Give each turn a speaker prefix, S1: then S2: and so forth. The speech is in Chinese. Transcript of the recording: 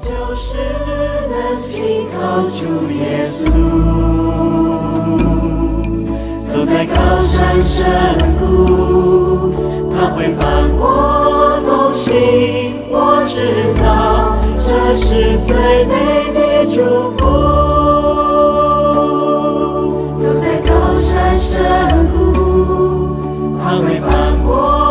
S1: 就是能信靠主耶稣。走在高山深谷，他会伴我同行，我知道这是最美的祝福。走在高山深谷，他会伴我